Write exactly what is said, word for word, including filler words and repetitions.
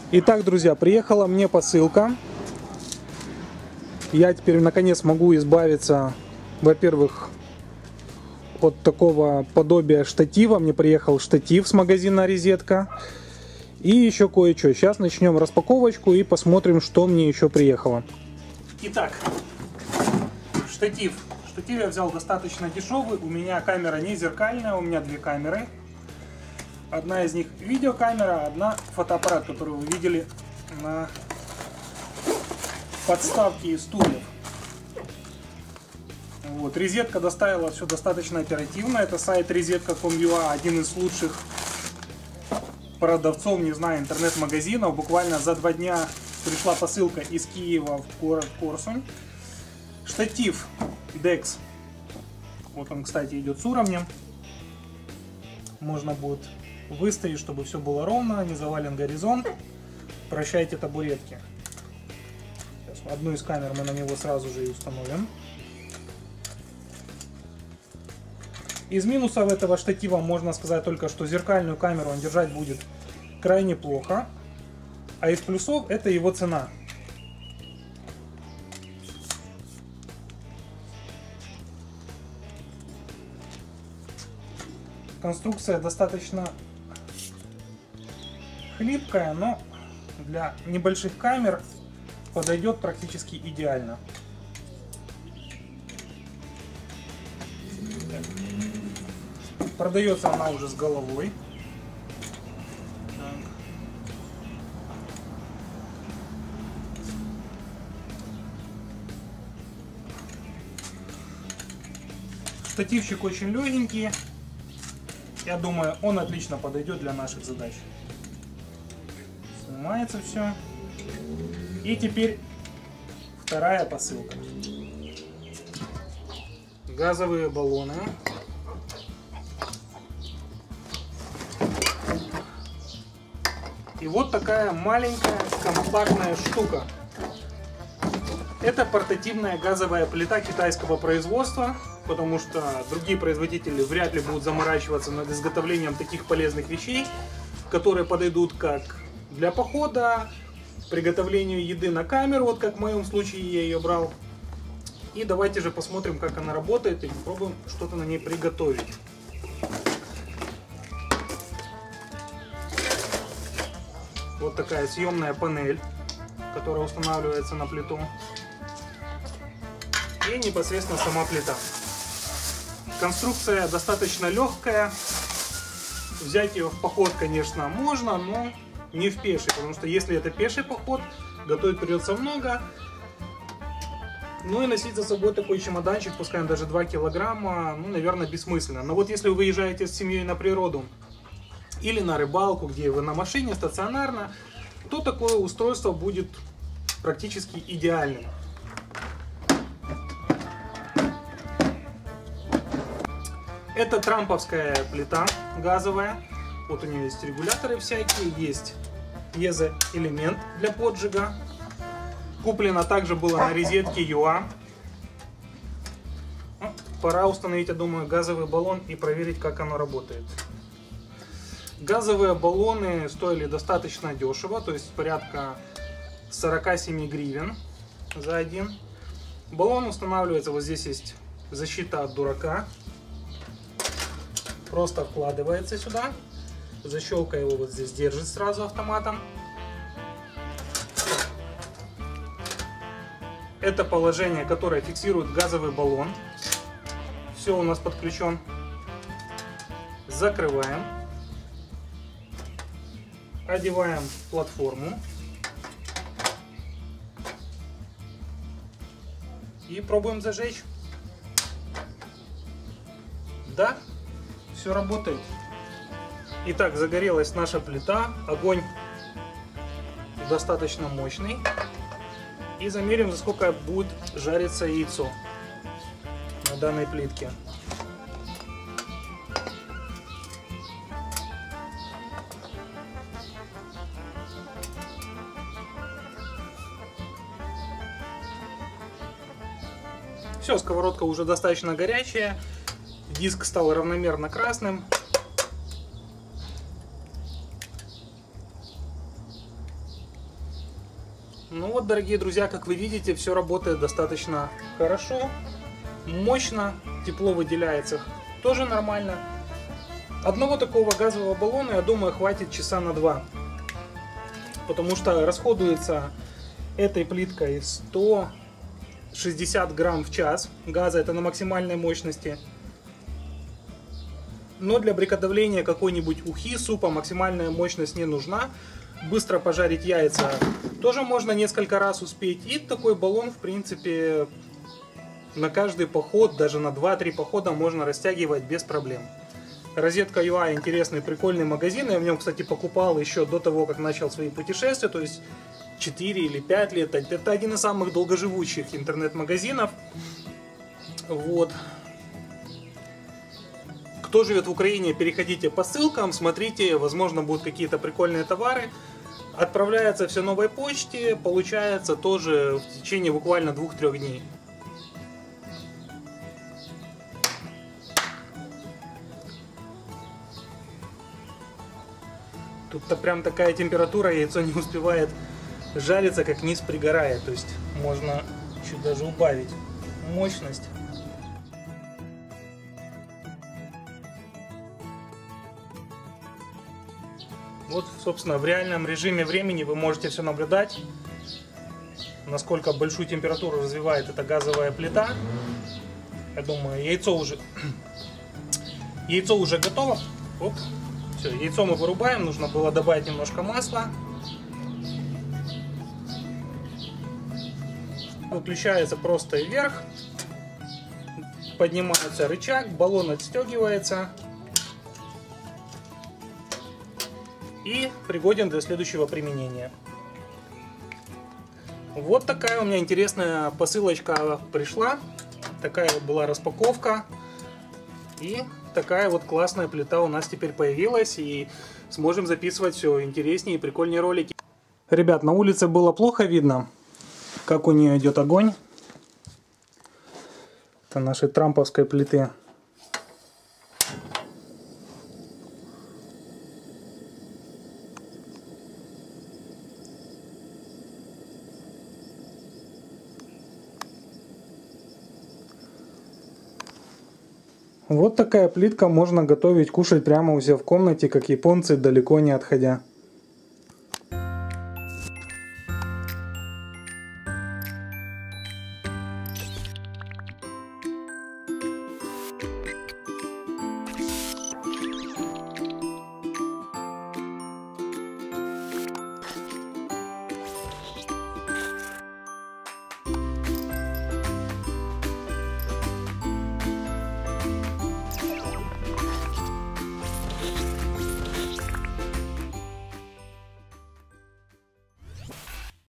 Итак, друзья, приехала мне посылка. Я теперь наконец могу избавиться, во-первых, от такого подобия штатива. Мне приехал штатив с магазина Розетка. И еще кое-что. Сейчас начнем распаковочку и посмотрим, что мне еще приехало. Итак, штатив. Штатив я взял достаточно дешевый. У меня камера не зеркальная, у меня две камеры. Одна из них видеокамера, одна фотоаппарат, который вы видели на подставке из стульев. Вот. Розетка доставила все достаточно оперативно. Это сайт розетка точка ком точка ю а, один из лучших продавцов, не знаю, интернет-магазинов. Буквально за два дня пришла посылка из Киева в город Корсунь. Штатив декс. Вот он, кстати, идет с уровнем. Можно будет выставить, чтобы все было ровно, не завален горизонт. Прощайте табуретки. Сейчас одну из камер мы на него сразу же и установим. Из минусов этого штатива можно сказать только, что зеркальную камеру он держать будет крайне плохо. А из плюсов это его цена. Конструкция достаточно хлипкая, но для небольших камер подойдет практически идеально. Продается она уже с головой. Штативчик очень легенький. Я думаю, он отлично подойдет для наших задач. Снимается все. И теперь вторая посылка. Газовые баллоны. И вот такая маленькая компактная штука. Это портативная газовая плита китайского производства, потому что другие производители вряд ли будут заморачиваться над изготовлением таких полезных вещей, которые подойдут как для похода, приготовлению еды на камеру, вот как в моем случае я ее брал. И давайте же посмотрим, как она работает, и попробуем что-то на ней приготовить. Вот такая съемная панель, которая устанавливается на плиту. И непосредственно сама плита. Конструкция достаточно легкая. Взять ее в поход, конечно, можно, но не в пеший. Потому что если это пеший поход, готовить придется много. Ну и носить за собой такой чемоданчик, пускай даже два килограмма, ну, наверное, бессмысленно. Но вот если вы выезжаете с семьей на природу или на рыбалку, где вы на машине стационарно, то такое устройство будет практически идеальным. Это трамповская плита газовая. Вот у нее есть регуляторы всякие, есть пьезоэлемент для поджига. Куплено также было на розетке точка ю а. Ну, пора установить, я думаю, газовый баллон и проверить, как оно работает. Газовые баллоны стоили достаточно дешево, то есть порядка сорока семи гривен за один. Баллон устанавливается, вот здесь есть защита от дурака. Просто вкладывается сюда. Защелка его вот здесь держит сразу автоматом. Это положение, которое фиксирует газовый баллон. Все у нас подключен. Закрываем. Одеваем платформу. И пробуем зажечь. Да, все работает. Итак, загорелась наша плита. Огонь достаточно мощный. И замерим, за сколько будет жариться яйцо на данной плитке. Все, сковородка уже достаточно горячая. Диск стал равномерно красным. Ну вот, дорогие друзья, как вы видите, все работает достаточно хорошо, мощно, тепло выделяется тоже нормально. Одного такого газового баллона, я думаю, хватит часа на два, потому что расходуется этой плиткой сто шестьдесят грамм в час газа, это на максимальной мощности. Но для приготовления какой-нибудь ухи, супа максимальная мощность не нужна. Быстро пожарить яйца тоже можно несколько раз успеть. И такой баллон, в принципе, на каждый поход, даже на два-три похода можно растягивать без проблем. Розетка ю ай интересный, прикольный магазин. Я в нем, кстати, покупал еще до того, как начал свои путешествия. То есть четыре или пять лет. Это один из самых долгоживущих интернет-магазинов. Вот. Кто живет в Украине, переходите по ссылкам, смотрите, возможно, будут какие-то прикольные товары. Отправляется все новой почте, получается тоже в течение буквально двух-трех дней. Тут-то прям такая температура, яйцо не успевает жариться, как низ пригорает. То есть можно чуть даже убавить мощность. Вот, собственно, в реальном режиме времени вы можете все наблюдать, насколько большую температуру развивает эта газовая плита. Я думаю, яйцо уже, яйцо уже готово. Оп. Все, яйцо мы вырубаем, нужно было добавить немножко масла. Выключается просто вверх, поднимается рычаг, баллон отстегивается. И пригоден для следующего применения. Вот такая у меня интересная посылочка пришла. Такая вот была распаковка. И такая вот классная плита у нас теперь появилась. И сможем записывать все интереснее и прикольнее ролики. Ребят, на улице было плохо видно, как у нее идет огонь. Это нашей трамповской плиты. Вот такая плитка, можно готовить, кушать прямо у себя в комнате, как японцы, далеко не отходя.